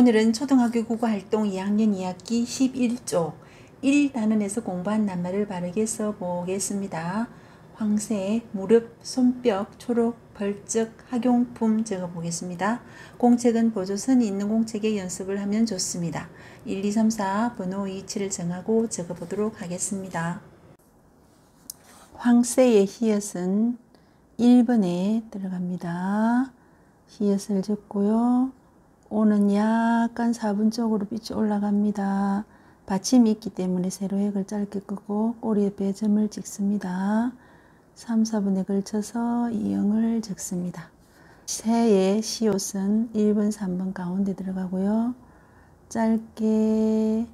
오늘은 초등학교 국어활동 2학년 2학기 11쪽 1단원에서 공부한 낱말을 바르게 써보겠습니다. 황새, 무릎, 손뼉, 초록, 벌쩍, 학용품 적어보겠습니다. 공책은 보조선이 있는 공책에 연습을 하면 좋습니다. 1, 2, 3, 4 번호 위치를 정하고 적어보도록 하겠습니다. 황새의 히읗은 1번에 들어갑니다. 히읗을 적고요. 오는 약간 4분 쪽으로 빛이 올라갑니다. 받침이 있기 때문에 세로획을 짧게 끄고 꼬리 옆에 점을 찍습니다. 3, 4분에 걸쳐서 이형을 적습니다. 새의 시옷은 1번, 3번 가운데 들어가고요. 짧게,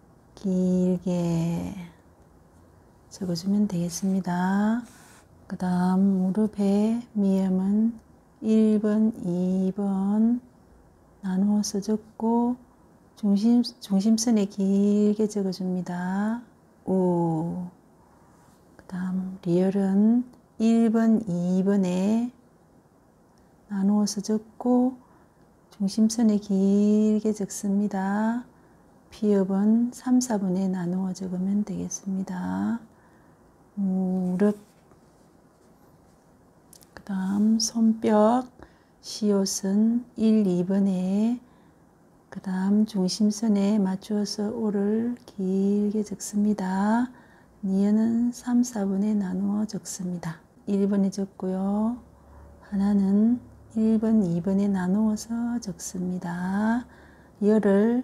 길게 적어주면 되겠습니다. 그 다음 무릎에 미음은 1번, 2번 나누어서 적고 중심선에 길게 적어줍니다. 우. 그 다음 리을은 1번, 2번에 나누어서 적고 중심선에 길게 적습니다. 피읍은 3, 4분에 나누어 적으면 되겠습니다. 무릎. 그 다음 손뼉. 시옷은 1, 2번에 그 다음 중심선에 맞추어서 오를 길게 적습니다. 니은은 3, 4분에 나누어 적습니다. 1번에 적고요. 하나는 1번, 2번에 나누어서 적습니다. 열을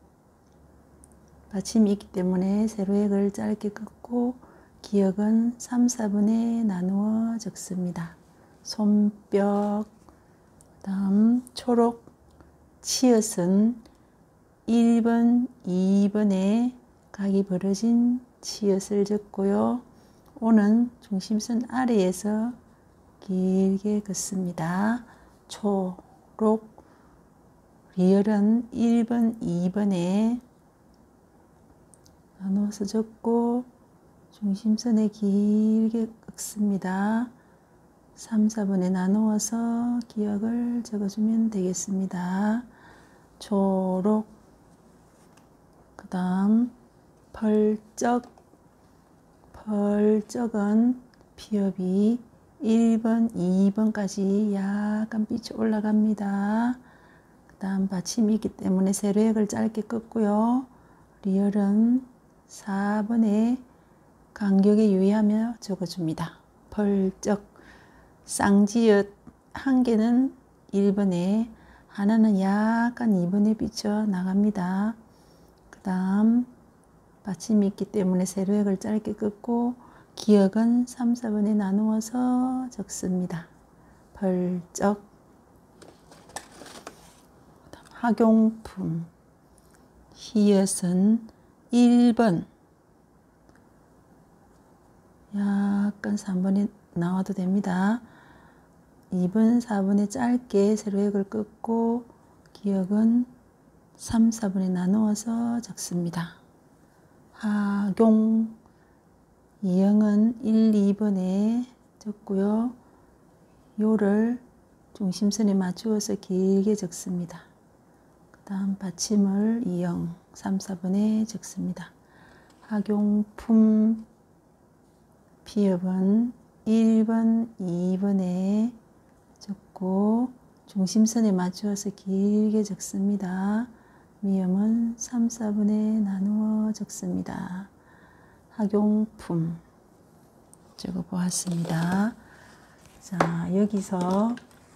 받침이 있기 때문에 세로획을 짧게 긋고 기역은 3, 4분에 나누어 적습니다. 손뼉. 다음 초록 치읓은 1번, 2번에 각이 벌어진 치읓을 적고요. 오는 중심선 아래에서 길게 긋습니다. 초록 리을은 1번, 2번에 나누어서 적고 중심선에 길게 긋습니다. 3, 4분에 나누어서 기역을 적어주면 되겠습니다. 초록. 그 다음 벌쩍. 벌쩍은 피읍이 1번, 2번까지 약간 빛이 올라갑니다. 그 다음 받침이 있기 때문에 세로획을 짧게 긋고요. 리을은 4번에 간격에 유의하며 적어줍니다. 벌쩍. 쌍지읒 한 개는 1번에 하나는 약간 2번에 비쳐 나갑니다. 그 다음 받침이 있기 때문에 세로획을 짧게 긋고 기역은 3, 4번에 나누어서 적습니다. 벌쩍. 학용품 히읗은 1번 약간 3번에 나와도 됩니다. 2번, 4번에 짧게 세로획을 긋고 기역은 3, 4분에 나누어서 적습니다. 학용 이형은 1, 2번에 적고요. 요를 중심선에 맞추어서 길게 적습니다. 그 다음 받침을 이형 3, 4번에 적습니다. 학용품 피읍은 1번, 2번에 적고 중심선에 맞추어서 길게 적습니다. 미음은 3, 4분에 나누어 적습니다. 학용품 적어보았습니다. 자, 여기서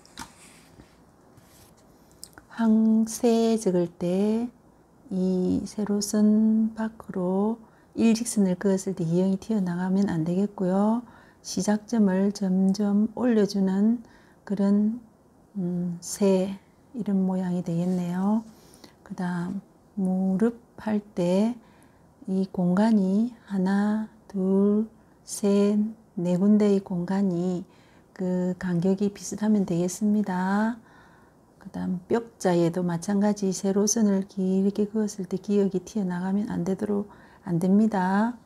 황새 적을 때 이 세로선 밖으로 일직선을 그었을 때 이형이 튀어나가면 안 되겠고요. 시작점을 점점 올려주는 그런 새 이런 모양이 되겠네요. 그 다음 무릎 할 때 이 공간이 하나, 둘, 셋, 네 군데의 공간이 그 간격이 비슷하면 되겠습니다. 그 다음 뼈자에도 마찬가지 세로선을 길게 그었을 때 기역이 튀어나가면 안 됩니다.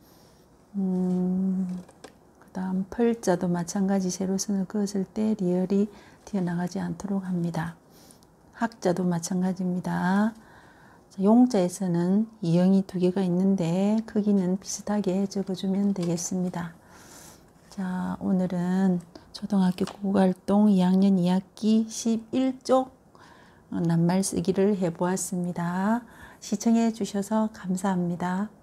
그 다음 펄자도 마찬가지 세로선을 그었을 때 리을이 튀어나가지 않도록 합니다. 학자도 마찬가지입니다. 용자에서는 이형이 두 개가 있는데 크기는 비슷하게 적어주면 되겠습니다. 자, 오늘은 초등학교 국어활동 2학년 2학기 11쪽 낱말 쓰기를 해보았습니다. 시청해 주셔서 감사합니다.